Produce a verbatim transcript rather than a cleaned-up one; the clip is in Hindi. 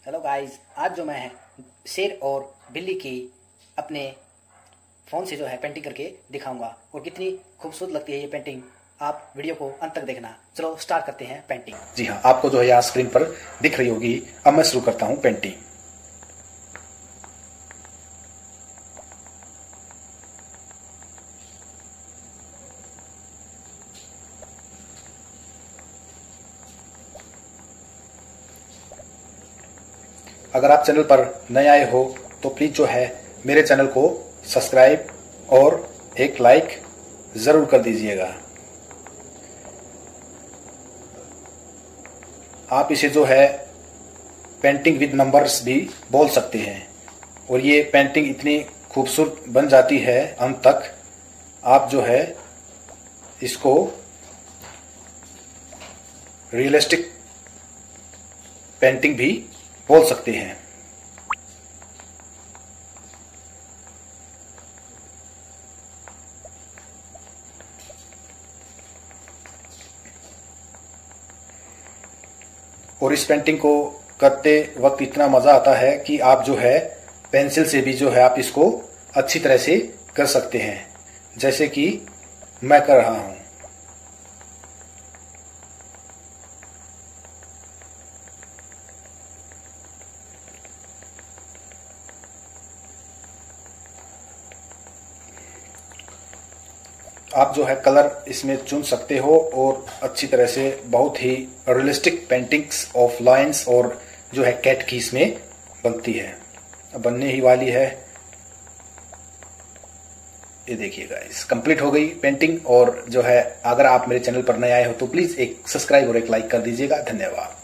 हेलो गाइस, आज जो मैं शेर और बिल्ली की अपने फ़ोन से जो है पेंटिंग करके दिखाऊंगा और कितनी खूबसूरत लगती है ये पेंटिंग। आप वीडियो को अंत तक देखना। चलो स्टार्ट करते हैं पेंटिंग। जी हाँ, आपको जो है यहाँ स्क्रीन पर दिख रही होगी। अब मैं शुरू करता हूँ पेंटिंग। अगर आप चैनल पर नए आए हो तो प्लीज जो है मेरे चैनल को सब्सक्राइब और एक लाइक जरूर कर दीजिएगा। आप इसे जो है पेंटिंग विद नंबर्स भी बोल सकते हैं और ये पेंटिंग इतनी खूबसूरत बन जाती है अंत तक। आप जो है इसको रियलिस्टिक पेंटिंग भी बोल सकते हैं। और इस पेंटिंग को करते वक्त इतना मजा आता है कि आप जो है पेंसिल से भी जो है आप इसको अच्छी तरह से कर सकते हैं, जैसे कि मैं कर रहा हूं। आप जो है कलर इसमें चुन सकते हो और अच्छी तरह से बहुत ही रियलिस्टिक पेंटिंग्स ऑफ लाइंस और जो है कैट की इसमें बनती है, बनने ही वाली है। ये देखिए गाइस, कंप्लीट हो गई पेंटिंग। और जो है अगर आप मेरे चैनल पर नए आए हो तो प्लीज एक सब्सक्राइब और एक लाइक कर दीजिएगा। धन्यवाद।